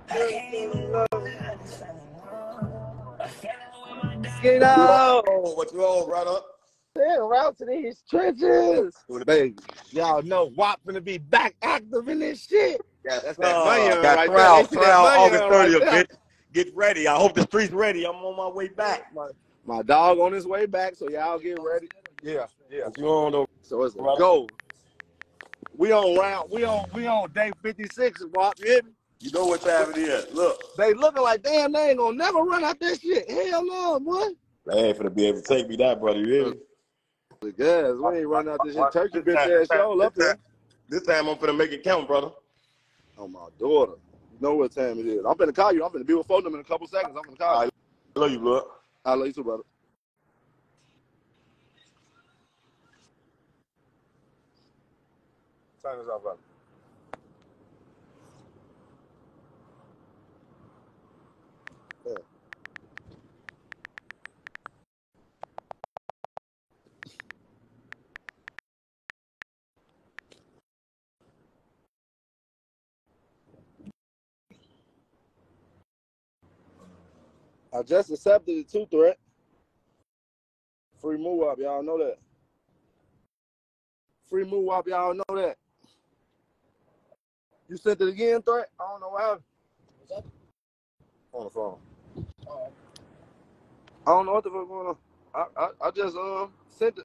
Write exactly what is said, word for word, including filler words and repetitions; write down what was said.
Get out. What you on, brother? Damn, route to these trenches. Baby, y'all know W A P gonna be back active in this shit. Yeah, that's Uh, that money on got right crowd, there. crowd, August thirtieth, right bitch. Get ready. I hope the street's ready. I'm on my way back. My, my dog on his way back, so y'all get ready. Yeah, yeah. What you on, though? So it's a Brother? go. We on round. We on. We on day fifty-six. W A P, you hear me? You know what time it is. Look. They looking like damn. They ain't gonna never run out this shit. Hell no, boy. They ain't finna be able to take me that, brother. You hear me? Guys, we ain't running out this shit. Turkey bitch ass show up there. This time I'm finna make it count, brother. Oh, my daughter. You know what time it is. I'm finna call you. I'm finna be with phone them in a couple seconds. I'm finna call you. I love you, blood. I love you too, brother. Turn this off, brother. Yeah. I just accepted the two threat. Free move up, y'all know that. Free move up, y'all know that. You sent it again, threat? I don't know what happened. What's up? On the phone. Oh. I don't know what the fuck going on. I I, I just um uh, sent it.